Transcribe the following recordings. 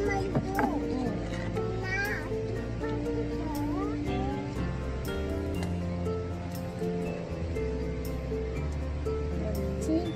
엄마 이거. 그렇지?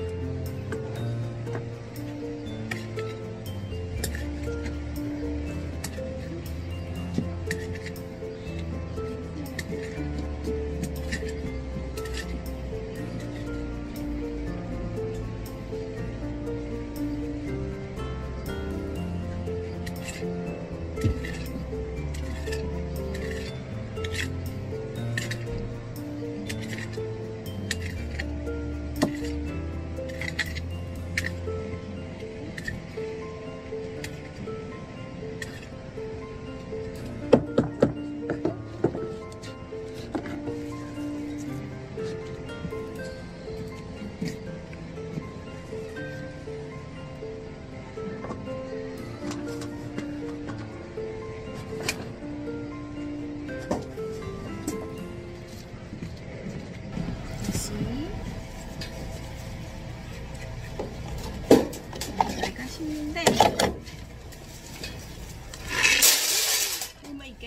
내가 심는데 오마이갓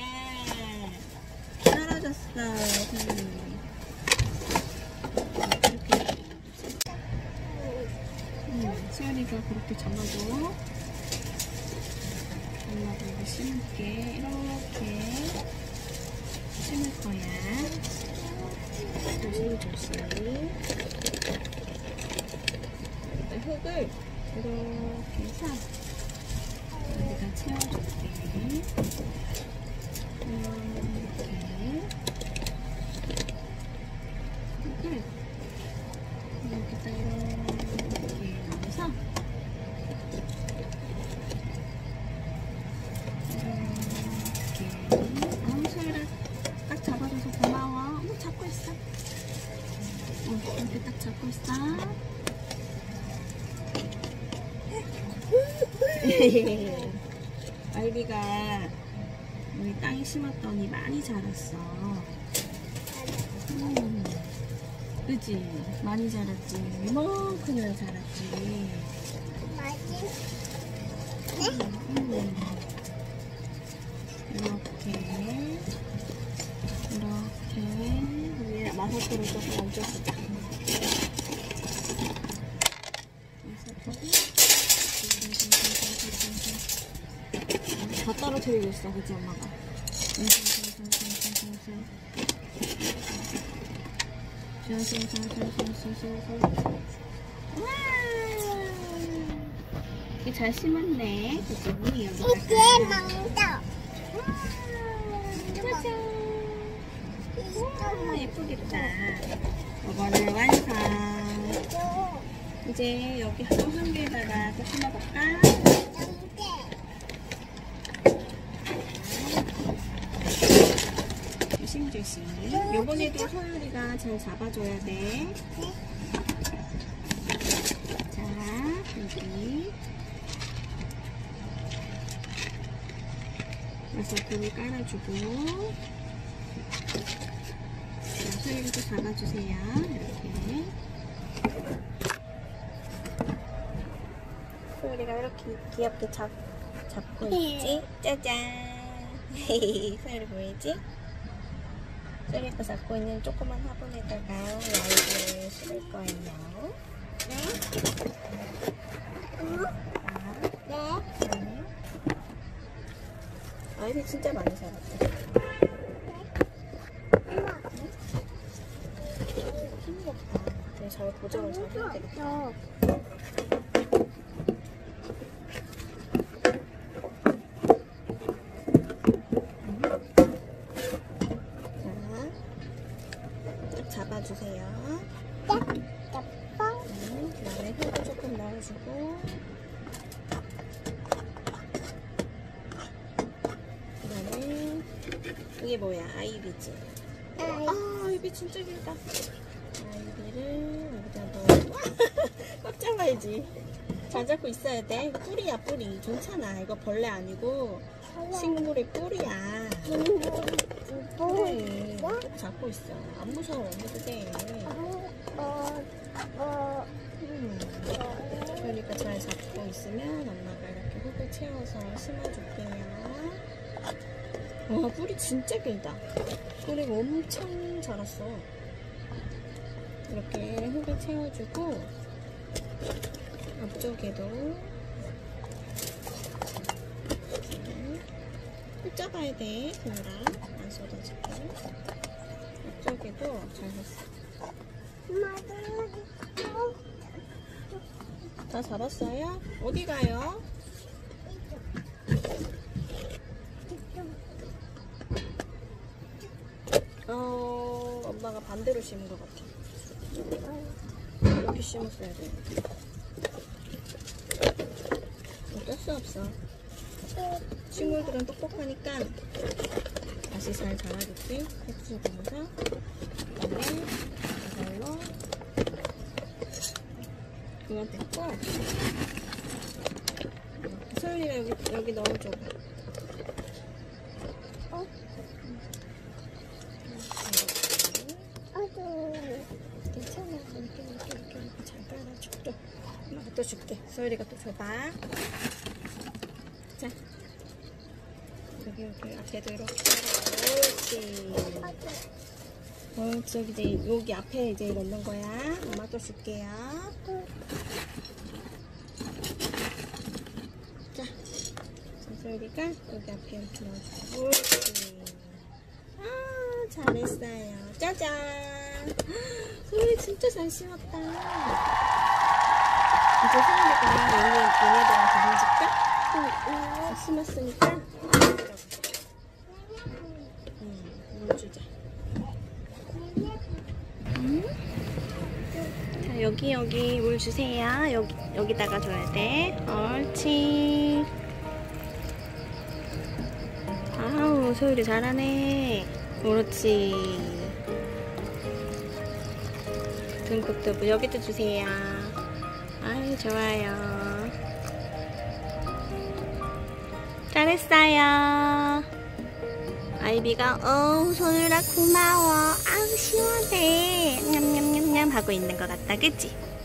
떨어졌어. 수연이가 그렇게 잡아줘. 엄마도 이거 심을게. 이렇게 심을 거야. 조심조심. 흙을 이렇게 해서 여기다 채워줄게. 이렇게 흙을 여기다 이렇게 넣어서 이렇게. 아우 소율아 딱 잡아줘서 고마워. 잡고 있어. 이렇게 딱 잡고 있어. 아이비가 우리 땅에 심었더니 많이 자랐어. 그치? 많이 자랐지. 이만큼이나 자랐지. 맛있네. 이렇게 위에 마사토를 조금 얹어주자. 다 떨어뜨리고 있어, 그치 엄마가? 와, 이게 잘 심었네, 그치? 이게 망다. 짜잔. 와, 예쁘겠다. 이거는 완성. 이제 여기 한 개에다가 또 심어볼까? 조심조심. 요번에도 소율이가 잘 잡아줘야 돼. 자, 여기 마사토를 깔아주고. 자, 소율이도 잡아주세요. 이렇게. 소율이가 이렇게 귀엽게 잡고 있지? 짜잔! 소율이 보이지? 소율이가 잡고 있는 조그만 화분에다가 아이들을 심을 거예요. 네? 네? 아이들 진짜 많이 자랐다. 힘겹다. 잘 고정을 잘 해야 되겠다. 잡아주세요. 그다음에 흙을 조금 넣어주고, 그다음에 이게 뭐야? 아이비지? 아, 아이비 진짜 길다. 아이비를 여기다 넣어. 꽉 잡아야지. 잘 잡고 있어야 돼. 뿌리야, 뿌리. 괜찮아. 이거 벌레 아니고 식물의 뿌리야. 그래. 꼭 잡고 있어. 안 무서워. 해도 돼. 그러니까 잘 잡고 있으면 엄마가 이렇게 흙을 흙을 채워서 심어줄게요. 와, 뿌리 진짜 길다. 뿌리가 엄청 자랐어. 이렇게 흙을 채워주고 앞쪽에도 흙 짜봐야 돼. 그거랑 안 쏟아지게. 앞쪽에도 잘 했어. 다 잡았어요? 어디 가요? 엄마가 반대로 심은 것 같아. 이렇게 심었어야 돼. 어쩔 수 없어. 식물들은 똑똑하니까 다시 잘 자라겠지? 해주면서 그다음에 이걸로 그건 됐고, 소율이가 여기 넣어줘. 괜찮아. 이렇게 잘 깔아줘. 또 엄마가 또 줄게. 소율이가 또 줘봐. 자, 여기 앞에도 이렇게. 옳지. 이제 여기 앞에 이제 넣는 거야. 엄마 또 줄게요. 자, 소율이가 여기 앞에 이렇게 넣어줘. 옳지. 아, 잘했어요. 짜잔. 소율이 진짜 잘 심었다. 이제 소율이가 얘네들한테 물 줄까? 심었으니까 물 주자. 자, 여기 물 주세요. 여기다가 줘야 돼. 옳지. 아우, 소율이 잘하네. 옳지. 등국도 여기도 주세요. 아유, 좋아요. 잘했어요. 아이비가 소율아 고마워. 아우, 시원해. 냠냠냠냠 하고 있는 것 같다. 그치?